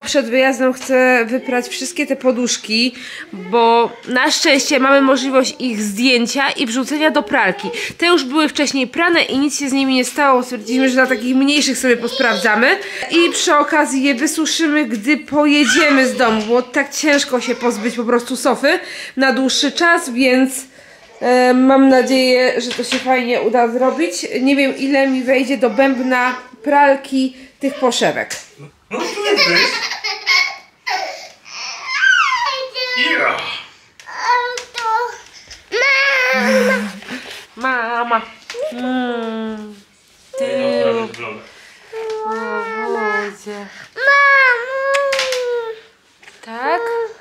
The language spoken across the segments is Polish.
Przed wyjazdem chcę wyprać wszystkie te poduszki, bo na szczęście mamy możliwość ich zdjęcia i wrzucenia do pralki. Te już były wcześniej prane i nic się z nimi nie stało. Stwierdziliśmy, że na takich mniejszych sobie posprawdzamy. I przy okazji je wysuszymy, gdy pojedziemy z domu, bo tak ciężko się pozbyć po prostu sofy na dłuższy czas, więc mam nadzieję, że to się fajnie uda zrobić. Nie wiem, ile mi wejdzie do bębna pralki tych poszewek. No tu jesteś. Ira. Mama. Ty. Tak?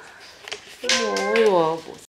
Łobuz.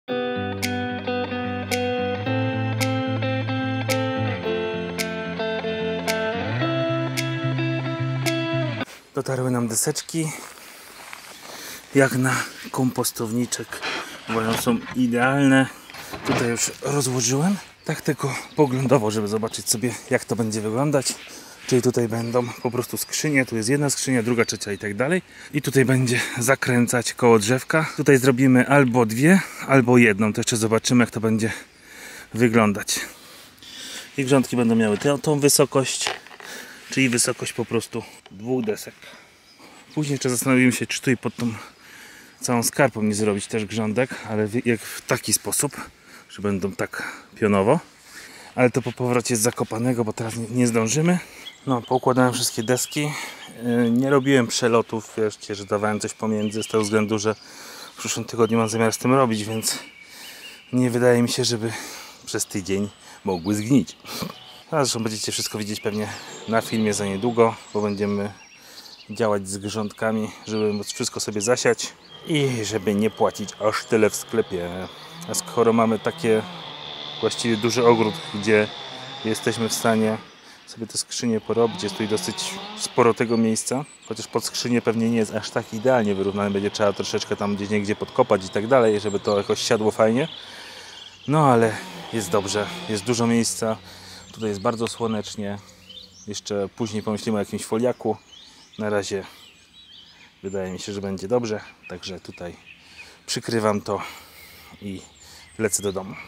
Dotarły nam deseczki jak na kompostowniczek. Uważam, są idealne. Tutaj już rozłożyłem. Tak tylko poglądowo, żeby zobaczyć sobie, jak to będzie wyglądać. Czyli tutaj będą po prostu skrzynie. Tu jest jedna skrzynia, druga, trzecia i tak dalej. I tutaj będzie zakręcać koło drzewka. Tutaj zrobimy albo dwie, albo jedną. To jeszcze zobaczymy, jak to będzie wyglądać. I grządki będą miały tą wysokość, czyli wysokość po prostu dwóch desek. Później jeszcze zastanowimy się, czy tu i pod tą całą skarpą nie zrobić też grządek, ale jak w taki sposób, że będą tak pionowo. Ale to po powrocie z Zakopanego, bo teraz nie zdążymy. No, poukładałem wszystkie deski. Nie robiłem przelotów, wieszcie, że dawałem coś pomiędzy, z tego względu, że w przyszłym tygodniu mam zamiar z tym robić, więc nie wydaje mi się, żeby przez tydzień mogły zgnić. Zresztą będziecie wszystko widzieć pewnie na filmie za niedługo, bo będziemy działać z grządkami, żeby móc wszystko sobie zasiać i żeby nie płacić aż tyle w sklepie. A skoro mamy takie właściwie duży ogród, gdzie jesteśmy w stanie sobie te skrzynie porobić, jest tu dosyć sporo tego miejsca, chociaż pod skrzynię pewnie nie jest aż tak idealnie wyrównane, będzie trzeba troszeczkę tam gdzieś niegdzie podkopać i tak dalej, żeby to jakoś siadło fajnie. No ale jest dobrze, jest dużo miejsca, tutaj jest bardzo słonecznie, jeszcze później pomyślimy o jakimś foliaku. Na razie wydaje mi się, że będzie dobrze, także tutaj przykrywam to i lecę do domu.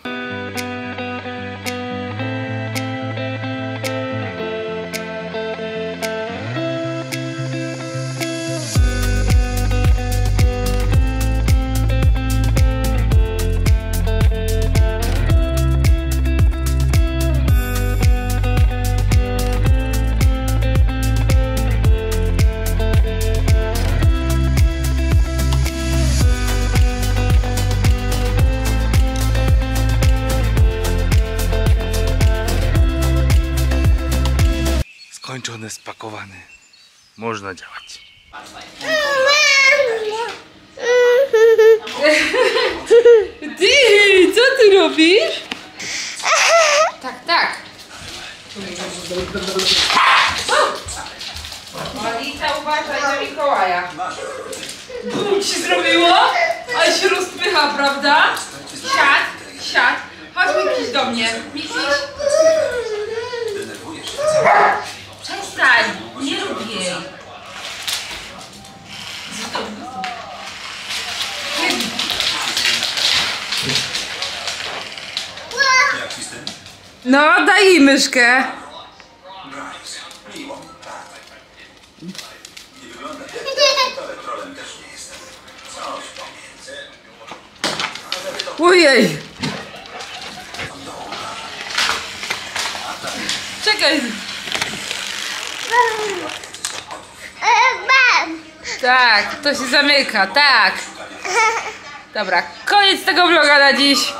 Skończony, spakowany. Można działać. Ty, co ty robisz? Tak, tak. Malita, uważaj na Mikołaja. Bum ci zrobiło? Ale się rozpycha, prawda? Siad, siad. Chodź Mikiś do mnie. Mikiś. Przestań, nie rób jej. No, daj jej myszkę. Ojej. Czekaj. Tak, to się zamyka, tak. Dobra, koniec tego vloga na dziś.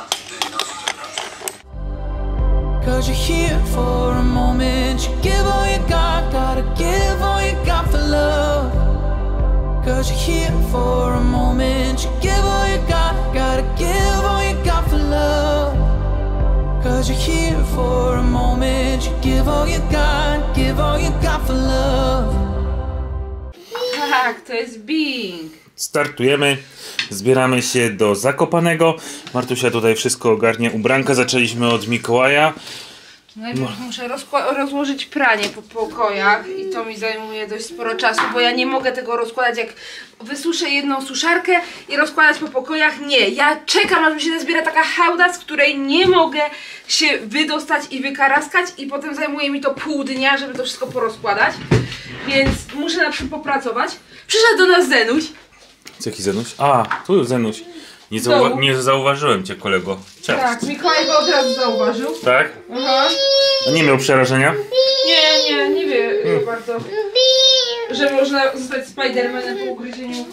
Cause you're here for a moment, you give all you got, gotta give all you got for love. Cause you're here for a moment, you give all you got, gotta give all you got for love. Cause you're here for a moment, you give all you got for love. Tak, to jest Bing. Startujemy, zbieramy się do Zakopanego. Martusia tutaj wszystko ogarnia, ubranka zaczęliśmy od Mikołaja. Najpierw muszę rozłożyć pranie po pokojach i to mi zajmuje dość sporo czasu, bo ja nie mogę tego rozkładać, jak wysuszę jedną suszarkę i rozkładać po pokojach. Nie, ja czekam, aż mi się nazbiera taka hałda, z której nie mogę się wydostać i wykaraskać i potem zajmuje mi to pół dnia, żeby to wszystko porozkładać, więc muszę nad tym popracować. Przyszedł do nas Zenuś. Jaki Zenuś? A, tu Zenuś. Nie zauważyłem cię, kolego. Cześć. Tak, Mikołaj go od razu zauważył. Tak? Aha. A nie miał przerażenia? Nie wie bardzo, że można zostać Spidermanem po ugryzieniu.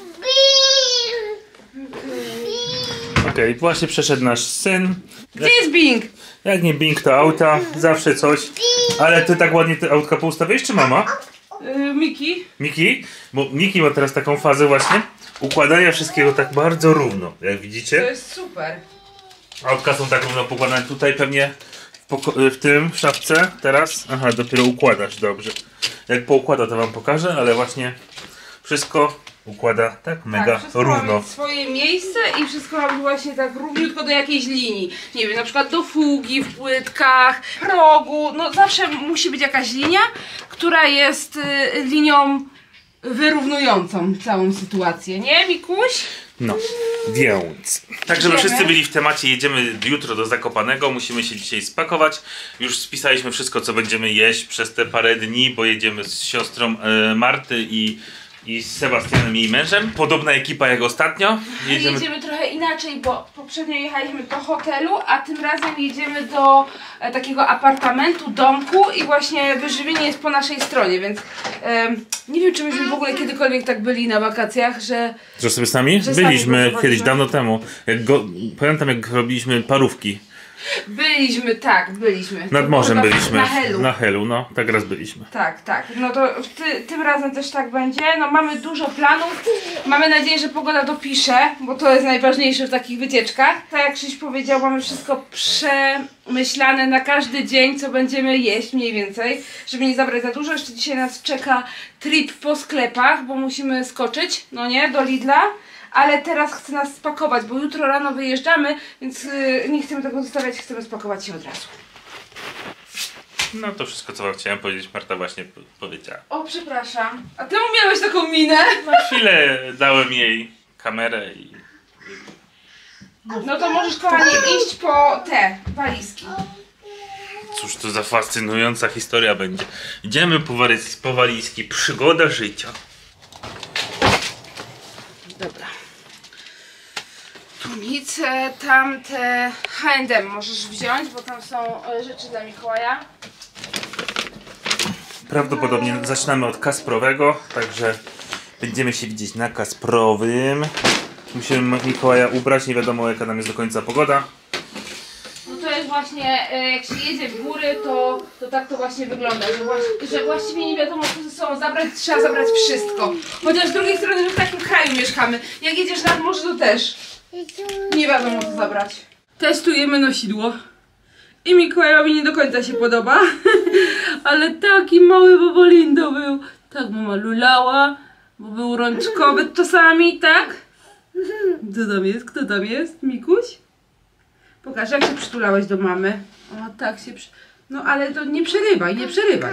Okej, właśnie przeszedł nasz syn. Gdzie jest Bing? Jak nie Bing, to auta, zawsze coś. Ale ty tak ładnie te autka poustawiłeś, czy mama? Miki. Miki? Bo Miki ma teraz taką fazę właśnie układania wszystkiego tak bardzo równo, jak widzicie. To jest super. Autka są tak równo pokładane. Tutaj pewnie w szafce teraz. Aha, dopiero układasz, dobrze. Jak poukłada, to wam pokażę, ale właśnie wszystko układa tak mega równo. Ma swoje miejsce i wszystko ma być właśnie tak równiutko do jakiejś linii. Nie wiem, na przykład do fugi w płytkach, progu. No zawsze musi być jakaś linia, która jest linią wyrównującą całą sytuację, nie, Mikuś? No, więc. Tak, żeby wszyscy byli w temacie, jedziemy jutro do Zakopanego, musimy się dzisiaj spakować. Już spisaliśmy wszystko, co będziemy jeść przez te parę dni, bo jedziemy z siostrą Marty i z Sebastianem, jej mężem. Podobna ekipa jak ostatnio. Jedziemy trochę inaczej, bo poprzednio jechaliśmy do hotelu, a tym razem jedziemy do takiego apartamentu, domku i właśnie wyżywienie jest po naszej stronie, więc nie wiem, czy myśmy w ogóle kiedykolwiek tak byli na wakacjach, że sobie z nami? Byliśmy kiedyś, dawno temu. Pamiętam, jak robiliśmy parówki. Byliśmy. Nad morzem byliśmy. Na Helu. Na Helu, no. Tak raz byliśmy. Tak. No to tym razem też tak będzie. No mamy dużo planów. Mamy nadzieję, że pogoda dopisze, bo to jest najważniejsze w takich wycieczkach. Tak jak Krzyś powiedział, mamy wszystko przemyślane na każdy dzień, co będziemy jeść mniej więcej, żeby nie zabrać za dużo. Jeszcze dzisiaj nas czeka trip po sklepach, bo musimy skoczyć, no nie, do Lidla. Ale teraz chcę nas spakować, bo jutro rano wyjeżdżamy, więc nie chcemy tego zostawiać, chcemy spakować się od razu. No to wszystko, co wam chciałem powiedzieć, Marta właśnie powiedziała. O, przepraszam. A ty miałeś taką minę? Na chwilę dałem jej kamerę i... No to możesz, kochanie, iść po te walizki. Cóż to za fascynująca historia będzie. Idziemy po walizki. Przygoda życia. Dobra. Tu nic, tamte H&M możesz wziąć, bo tam są rzeczy dla Mikołaja. Prawdopodobnie zaczynamy od Kasprowego, także będziemy się widzieć na Kasprowym. Musimy Mikołaja ubrać, nie wiadomo jaka nam jest do końca pogoda. No to jest właśnie, jak się jedzie w góry, to tak to właśnie wygląda, że właściwie nie wiadomo co ze sobą zabrać, trzeba zabrać wszystko. Chociaż z drugiej strony, że w takim kraju mieszkamy. Jak jedziesz nad morze, to też nie wiadomo co zabrać. Testujemy nosidło. I Mikołajowi nie do końca się podoba, ale taki mały Bobolindo był. Tak mama lulała, bo był rączkowy czasami, tak? Co tam jest? Kto tam jest? Mikuś? Pokaż, jak się przytulałeś do mamy. O, tak się No ale to nie przerywaj, nie przerywaj.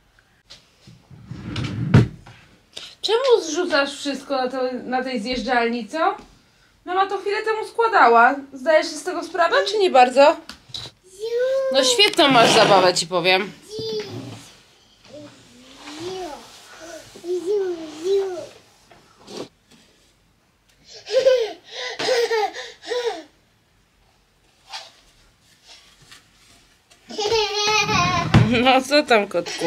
Czemu zrzucasz wszystko na tej zjeżdżalni, co? Mama to chwilę temu składała. Zdajesz się z tego sprawę, czy nie bardzo? No świetną masz zabawę, ci powiem. No co tam, kotku?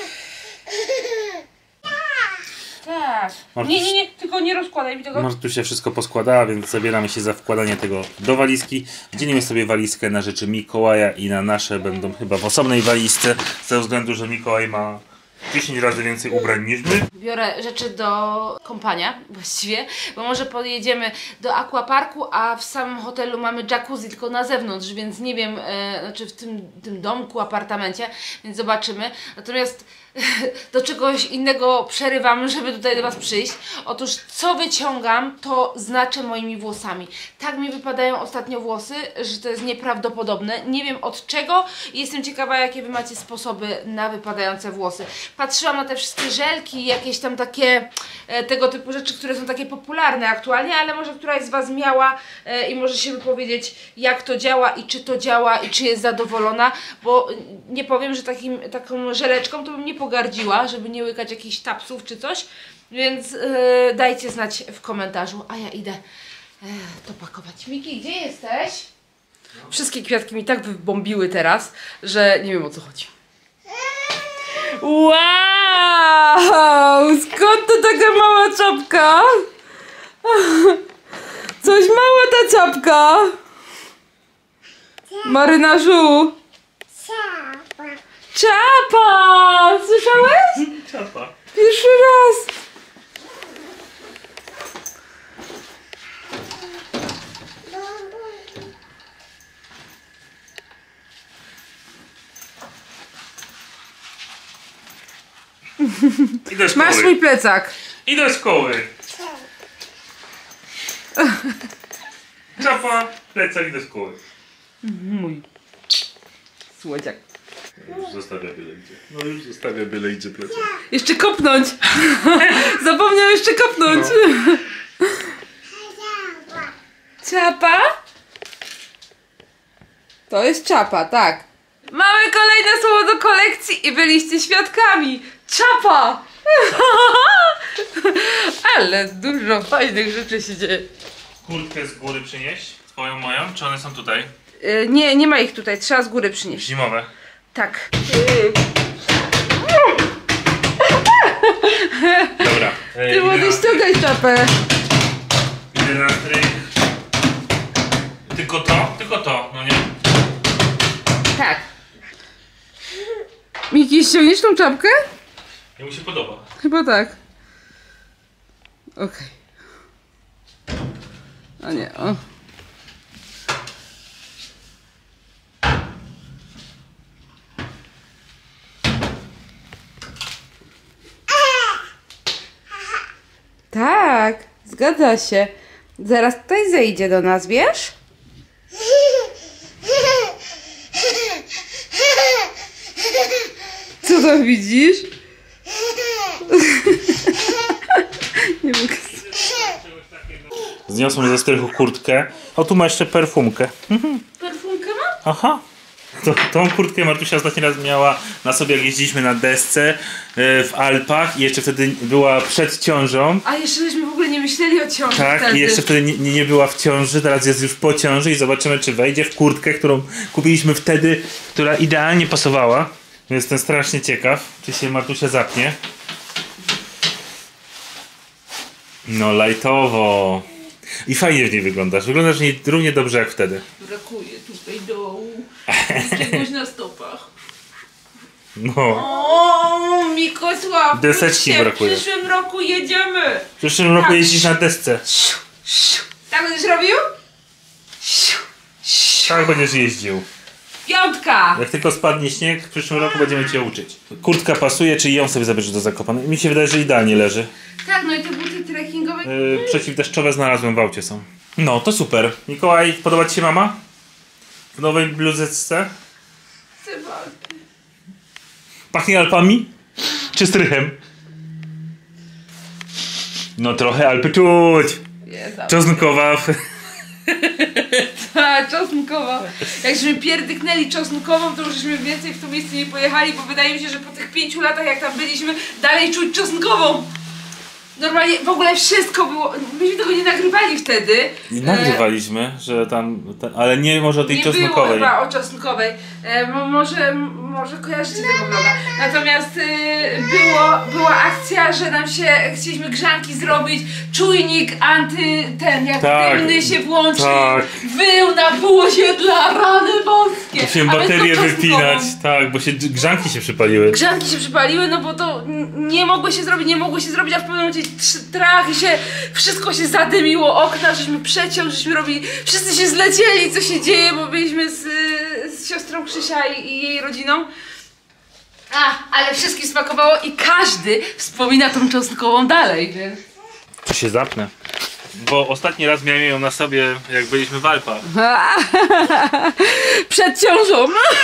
Tak. Nie, tylko nie rozkładaj mi tego. Martusia wszystko poskładała, więc zabieramy się za wkładanie tego do walizki. Dzielimy sobie walizkę na rzeczy Mikołaja i na nasze będą chyba w osobnej walizce, z tego względu, że Mikołaj ma 10 razy więcej ubrań niż my. Biorę rzeczy do kąpania właściwie, bo może pojedziemy do aquaparku, a w samym hotelu mamy jacuzzi tylko na zewnątrz, więc nie wiem, znaczy w tym domku, apartamencie, więc zobaczymy. Natomiast do czegoś innego przerywam, żeby tutaj do Was przyjść. Otóż co wyciągam, to znaczę moimi włosami. Tak mi wypadają ostatnio włosy, że to jest nieprawdopodobne. Nie wiem od czego i jestem ciekawa, jakie Wy macie sposoby na wypadające włosy. Patrzyłam na te wszystkie żelki, jakieś tam takie tego typu rzeczy, które są takie popularne aktualnie, ale może któraś z Was miała i może się wypowiedzieć, jak to działa i czy to działa i czy jest zadowolona, bo nie powiem, że taką żeleczką to bym nie pogardziła, żeby nie łykać jakichś tapsów czy coś, więc dajcie znać w komentarzu, a ja idę to pakować. Miki, gdzie jesteś? Wszystkie kwiatki mi tak wybombiły teraz, że nie wiem, o co chodzi. Wow! Skąd to taka mała czapka? Coś mała ta czapka. Marynarzu. Czapa! Słyszałeś? Czapa. Pierwszy raz. Idę do szkoły. Masz swój plecak. Idę do szkoły. Czapa, plecak i do szkoły. Mój słodziak. Już zostawia byle gdzie. No już zostawia byle gdzie plecak. Jeszcze kopnąć. Zapomniał jeszcze kopnąć. No. Czapa? To jest czapa, tak. Mamy kolejne słowo do kolekcji i byliście świadkami. Czapa! Ale dużo fajnych rzeczy się dzieje. Kurtkę z góry przynieść? Twoją, moją? Czy one są tutaj? Nie ma ich tutaj, trzeba z góry przynieść. Zimowe. Tak. Dobra. Ty młody, ściągaj czapę. Idę na strych. Tylko to, no nie? Tak. Miki, ściągniesz tą czapkę? Jemu się podoba. Chyba tak. Okej. A nie, o. Tak, zgadza się. Zaraz tutaj zejdzie do nas, wiesz? Co tam widzisz? Nie mogę. Zniosłem ze strychu kurtkę. O, tu ma jeszcze perfumkę. Perfumkę ma? Aha. Tą kurtkę Martusia ostatni raz miała na sobie, jak jeździliśmy na desce w Alpach i jeszcze wtedy była przed ciążą. A jeszcze żeśmy w ogóle nie myśleli o ciąży. Tak, wtedy. i jeszcze wtedy nie była w ciąży, teraz jest już po ciąży i zobaczymy, czy wejdzie w kurtkę, którą kupiliśmy wtedy, która idealnie pasowała. Jestem strasznie ciekaw, czy się Martusia zapnie. No, lajtowo. I fajnie w niej wyglądasz. Wyglądasz w niej równie dobrze jak wtedy. Brakuje tutaj dołu. Czegoś na stopach. No. O, Mikosław, Deseczki brakuje. W przyszłym roku jedziemy. W przyszłym roku jeździsz na desce. Tak będziesz robił? Tak będziesz jeździł. Piątka. Jak tylko spadnie śnieg, w przyszłym roku będziemy cię uczyć. Kurtka pasuje, czy ją sobie zabierzesz do Zakopanej? Mi się wydaje, że idealnie leży. Tak, no i te buty trekkingowe. Przeciwdeszczowe znalazłem w aucie są. No, to super. Mikołaj, podoba ci się mama? W nowej bluzeczce? Pachnie Alpami? Czy strychem? No trochę Alpy czuć. Czosnkowa. Ta, czosnkowa. Jakśmy pierdyknęli czosnkową, to już żeśmy więcej w to miejsce nie pojechali, bo wydaje mi się, że po tych 5 latach, jak tam byliśmy, dalej czuć czosnkową. Normalnie w ogóle wszystko było. Myśmy tego nie nagrywali wtedy. Nie nagrywaliśmy, że tam. Ale nie może o tej czosnkowej. Nie było chyba o czosnkowej. Może kojarzycie tego vloga. Natomiast była akcja, że nam się chcieliśmy grzanki zrobić. Czujnik jak dymny się włączył. Tak. Wył, nabyło się dla rany boskie. Musimy baterię wypinać, tak, bo grzanki się przypaliły. Grzanki się przypaliły, no bo to nie mogło się zrobić, a w pewnym momencie strach i wszystko się zadymiło, okna, żeśmy przeciął, żeśmy robili, wszyscy się zlecieli, co się dzieje, bo byliśmy z siostrą Krzysia i jej rodziną. Ale wszystkim smakowało i każdy wspomina tą czosnkową dalej, więc... To się zapnę. Bo ostatni raz miałem ją na sobie, jak byliśmy w Alpach. Przed ciążą!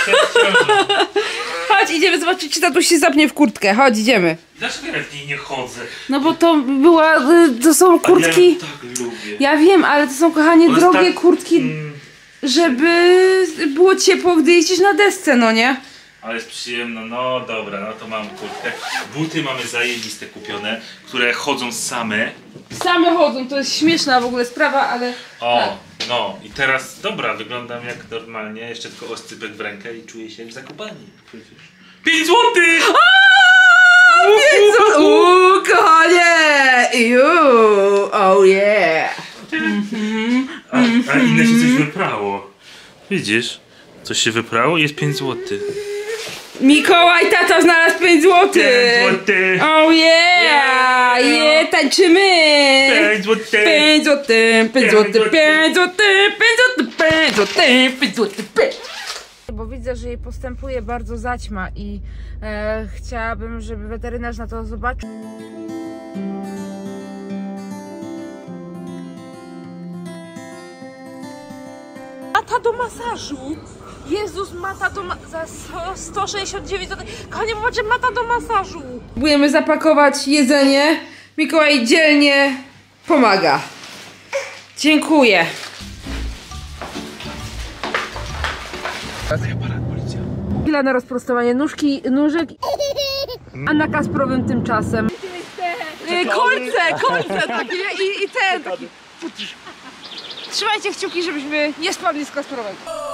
Chodź, idziemy zobaczyć, czy tatuś się zapnie w kurtkę. Chodź, idziemy. Dlaczego ja w niej nie chodzę? No bo to są kurtki... Ja tak lubię. Ja wiem, ale to są, kochanie, One drogie tak- kurtki, żeby było ciepło, gdy jeździsz na desce, no nie? Ale jest przyjemna, no dobra, no to mam kurtkę. Buty mamy zajebiste kupione, które chodzą same. Same chodzą, to jest śmieszna w ogóle sprawa, ale... O, no i teraz, dobra, wyglądam jak normalnie, jeszcze tylko oscypek w rękę i czuję się jak zakopani. 5 złotych! Uuu, kochanie! Oh yeah! A inne się coś wyprało. Widzisz? Coś się wyprało i jest 5 złotych. Mikołaj, tata znalazł 5 złotych! 5 złotych! Oh yeah! Yeah, tańczymy! 5 złotych! 5 złotych, 5 złotych, 5 złotych, 5 złotych, 5 złotych, 5 złotych, 5. Bo widzę, że jej postępuje bardzo zaćma i chciałabym, żeby weterynarz na to zobaczył. Mata do masażu! Jezus, mata do za 169 zł. Kochanie, popatrzcie, mata do masażu! Próbujemy zapakować jedzenie. Mikołaj dzielnie pomaga. Dziękuję. Chwila na rozprostowanie nóżek, a na Kasprowym tymczasem kolce takie i ten taki. Trzymajcie kciuki, żebyśmy nie spadli z Kasprowego.